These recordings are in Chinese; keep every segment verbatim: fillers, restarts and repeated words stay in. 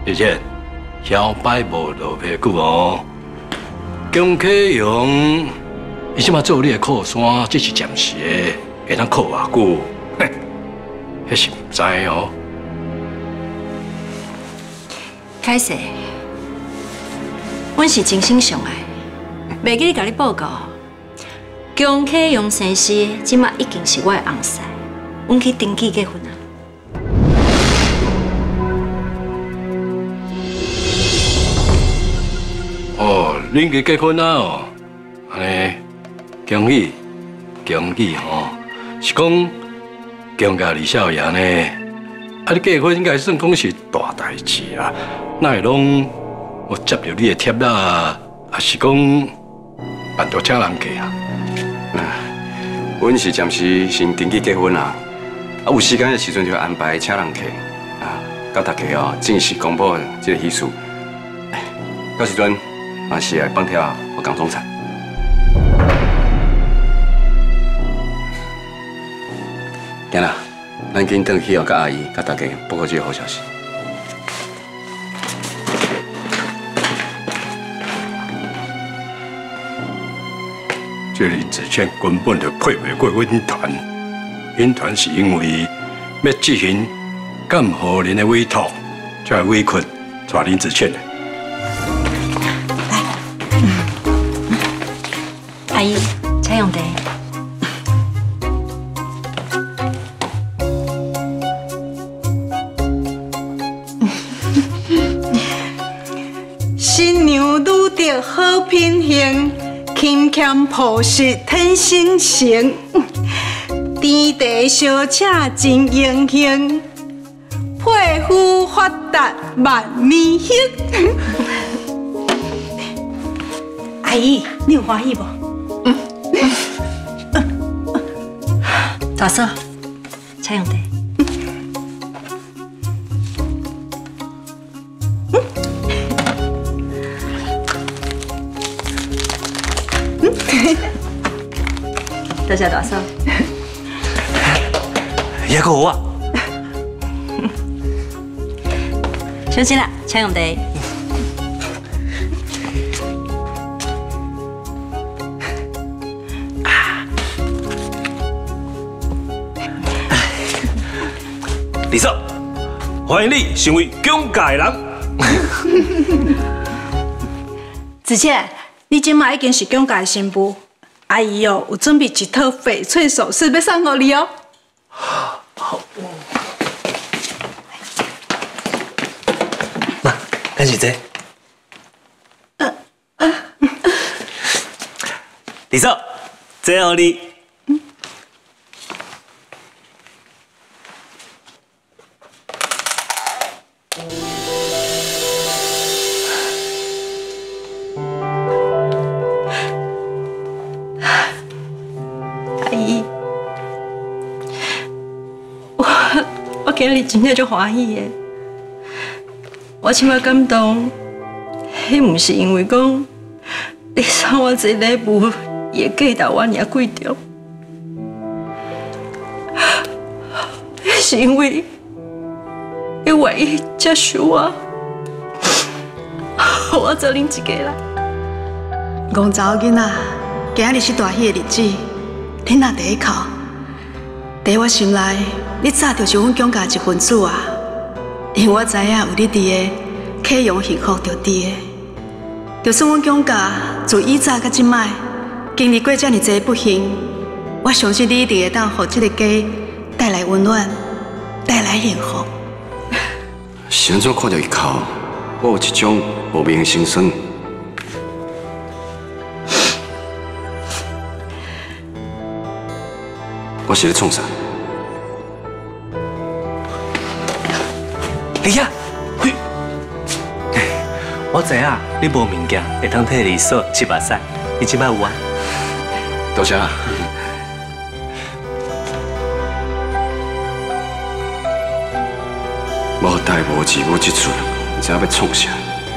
而且摇摆无落袂久哦。江启勇，伊即马做你的靠山，只是暂时的，会当靠偌久？嘿，迄是唔知哦。 凯西，阮是真心上爱，袂记你甲你报告，江启勇先生即马已经是我的翁婿，阮去登记结婚啊。 哦，恁去结婚啊？哦，安尼，恭喜恭喜吼！是讲江家李少爷呢？啊，你结婚应该算讲是大代志啦，哪会拢我接到你的贴啦？还是讲办到请人客啊？ 阮是暂时先登记结婚啊，啊有时间的时阵就安排请人客啊，甲大家哦正式公布这个喜事。到时阵。 嘛是来帮跳我江总裁。行啦，咱紧回去哦，甲阿姨、甲大家报告这个好消息。 这林子谦根本就配袂过阮团，阮团是因为要执行干何人的委托，才会委屈带林子谦的。 阿姨，请用茶。 新娘愈得好品行，勤俭朴实天生成。甜茶小吃真英雄，配夫发达万年兴。阿姨，你有欢喜无？ 大嫂，请用茶。多谢大嫂。 也个我。 小心啦，请用茶。 李嫂，欢迎你成为江家人。 子倩，你今麦已经是江家的新妇，阿姨哦有准备一套翡翠首饰要送给你哦。 好，妈，感谢这。呃呃、李嫂，这样你。 今日真正足欢喜的，我即摆感动，迄毋是因为讲你送我这礼物，也价值我尔贵重，迄是因为你愿意接受我，我做恁一家人。 戆查某囡仔，今日是大喜的日子，恁若第一口，在我心内。 你早就是阮江家一份子啊！因为我知影有你伫个，启阳幸福就伫个。就算阮江家自以早到即摆经历过遮尔济不幸，我相信你一定会当互这个家带来温暖，带来幸福。 是安怎看到伊哭，我有一种无名的心酸。我是咧创啥？ 李亚，嘿，我知影你无物件会通替你嫂七八岁，你即摆有啊？ 多谢。我带无字无一寸，唔知要创啥。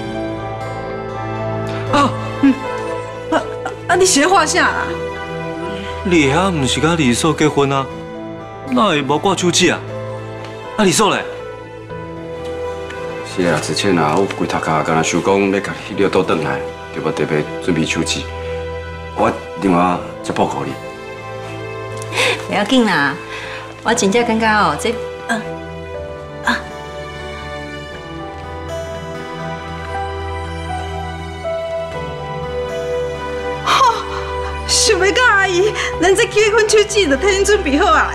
哦，嗯，啊啊！你是咧画啥啦？ 你遐唔是甲李嫂结婚啊？哪会无挂手指啊？啊，李嫂嘞？ 是啦，之前啊，我规头壳，敢若想讲要甲迄个倒转来，就无特别准备手机。我另外再报告你。 不要紧啦，我真正感觉哦，这嗯啊， 哈，想要甲阿姨，咱这结婚手指就替恁准备好啊！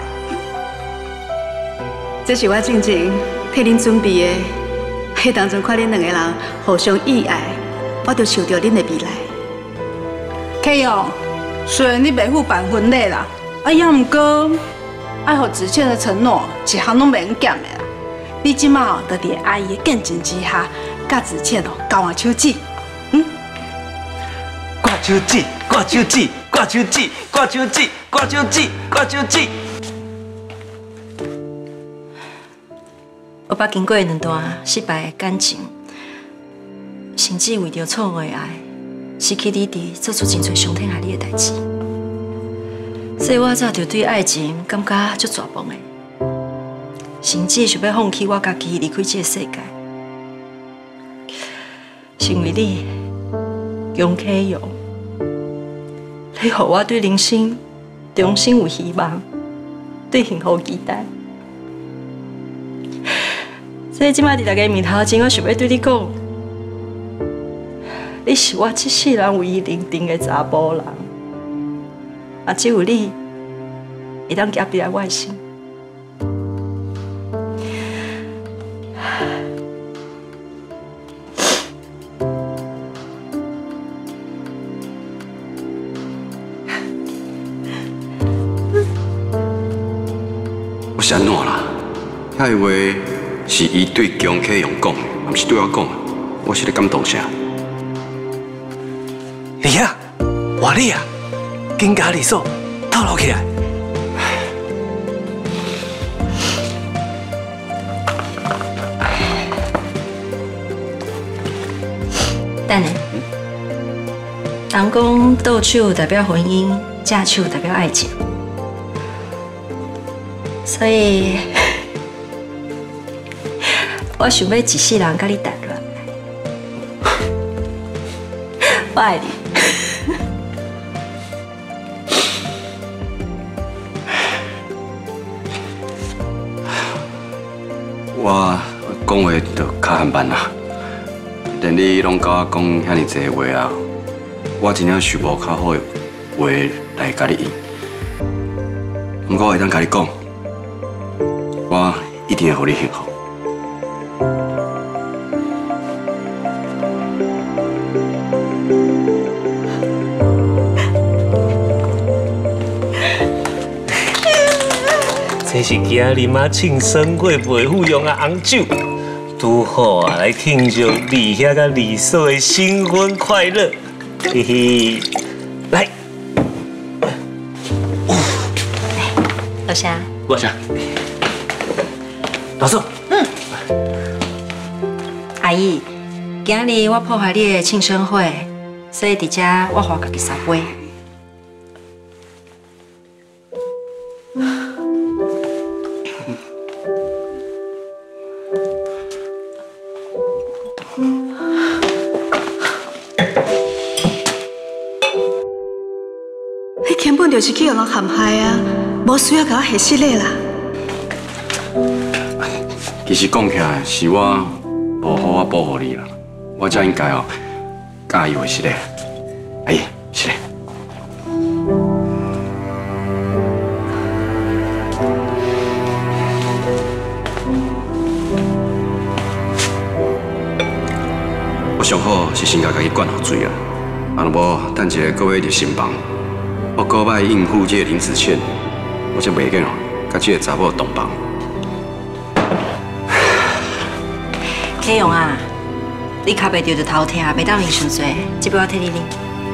这是我静静替恁准备的，迄当阵看恁两个人互相意爱，我就想到恁的未来。 K 勇，虽然你袂赴办婚礼啦，啊，也毋过爱互子倩的承诺，一项拢袂用减的啦。你即马哦，就伫阿姨的见证之下，甲子倩哦交换手指，嗯？ 挂手指，挂手指，挂手指，挂手指，挂手指，挂手指。 我捌经过两段失败的感情，甚至为着错误的爱，失去理智，做出真侪伤天害理的代志。所以我早就对爱情感觉足绝望的，甚至想要放弃我家己，离开这个世界。是因为你，杨启勇，你让我对人生重新有希望，对幸福期待。所以即摆伫大家面头前，我想要对你讲，你是我这世人唯一认定的查甫人，啊，只有你会当夹伫来我的心。 我是安怎啦？遐个话是伊对江启勇讲的，毋是对我讲的。我是咧感动啥？ 你啊，活你啊，紧甲你所透露起来。 等下，人讲倒手代表婚姻，正手代表爱情，所以我想要一世人甲你谈恋爱。我爱你。 我讲话就较含慢啦，连你拢甲我讲遐尼济话啊，我真正想无较好的话来甲你应。不过我会当甲你讲，我一定会互你幸福。 这是今日妈庆生会陪富用的红酒，拄好啊，来庆祝李遐甲李嫂的新婚快乐，嘿嘿，来， 老乡， 我下，老嫂， 嗯，阿姨，今日我破坏你的庆生会，所以伫遮我花家己三杯。 你根本就是去互人陷害啊，无需要甲我下失礼啦。 其实讲起来是我无好好保护你啦，我才应该哦，甲伊话失礼。阿姨，失礼。我上好是先甲家己灌好水啊，啊，若无等一个各月入新房，我搁摆应付这个林子倩，我才袂瘾哦，甲这个查某同房。 启勇啊，你脚袂着就头疼，袂当啉伤多，这杯我替你啉。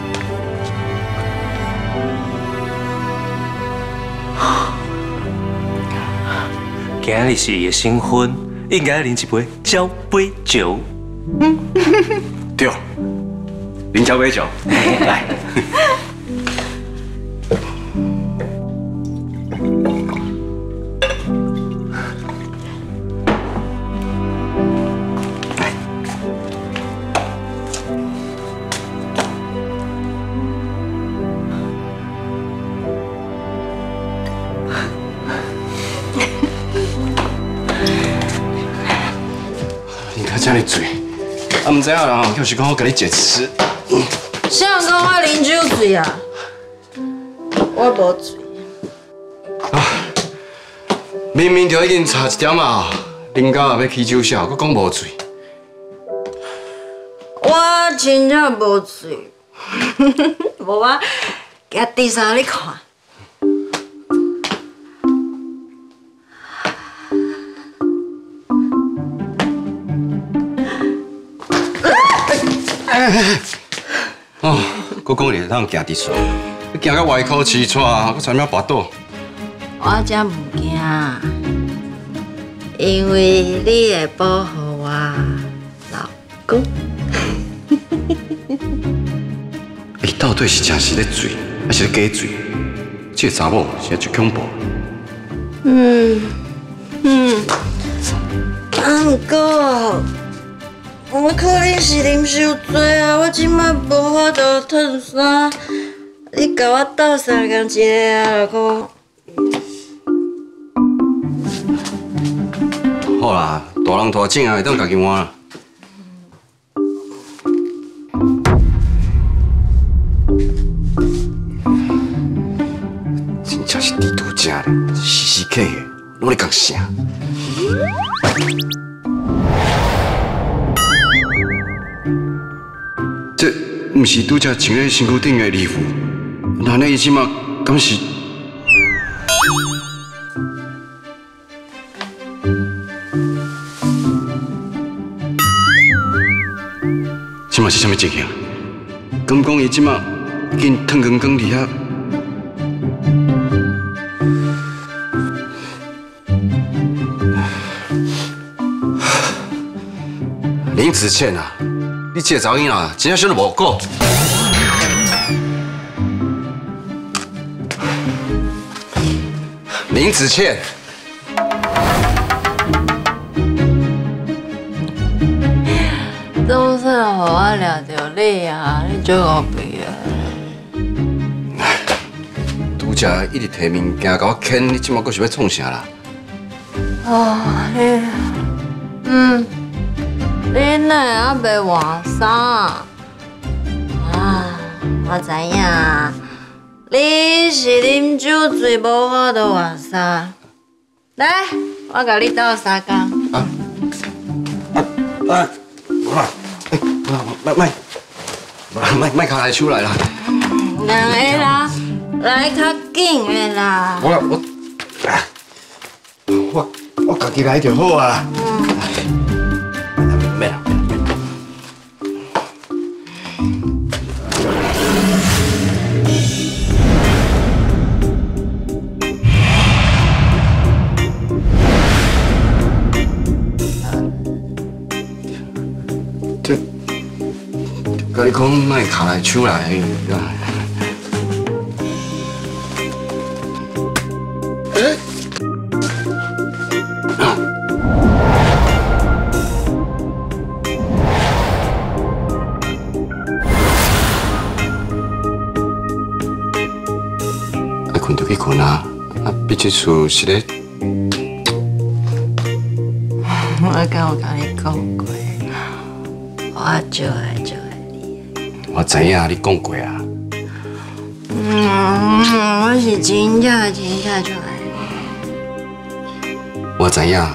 今日是伊的新婚，应该啉一杯交杯酒。 嗯，对，啉交杯酒，来。 啊，这么醉，啊，唔知影啦，就是讲我甲你一吃。 谁人讲我啉酒醉啊？我无醉。 啊，明明就已经差一点啊，啉到也要起酒痟，佮讲无醉。 我真正无醉，无我举第三你看。 哦，我讲你当行直线，你行到歪口气喘，我差点跋倒。 我才唔惊，因为你会保护我老公。 你到底是真是咧醉，还是咧假醉？这个查某实在最恐怖。 嗯嗯，啊，不过。我可能是啉伤多啊，我即摆无法度褪衫，你甲我斗相共一个啊，哥。 好啦，大人大种啊，会当家己换啦。真正是地图正咧，时时刻刻拢咧讲啥？这毋是拄则穿咧身躯顶的礼服，那呢伊即马敢是？即马是啥物情形？敢讲伊即马已经烫光光伫遐？林子倩啊！你这个查某囡仔真正想得无过。林子倩， 总算互我掠着你啊！你做何必啊？ 拄则一直摕物件甲我牵，你即马阁是要创啥啦？ 哦，你，嗯。你哪还袂换衫？啊，我知影，你是啉酒醉，无法度换衫。来，我甲你斗相共。 啊啊啊！无啦，哎，无啦，卖卖，无啦，卖卖卡来手来啦。 两个啦，来较紧的啦。 我我，我我家己来就好啊。免啦。这，甲你讲，莫卡来手来，啊。困就去困啊！啊，毕这厝是咧。 我敢有甲你讲过，我就爱就爱你。 我知影，你讲过啊。 嗯，我是真正真正就爱你。 我知影。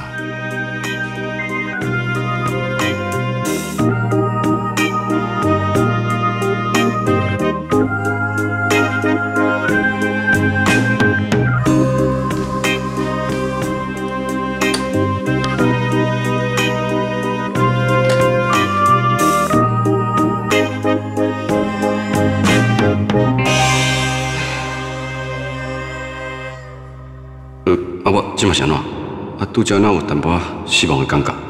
啊，我即嘛是安怎？啊，拄则哪有淡薄失望的感觉？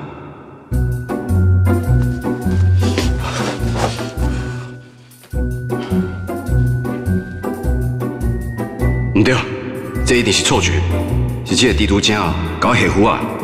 唔对，这一定是错觉，是这个地图精啊，搞我下唬啊！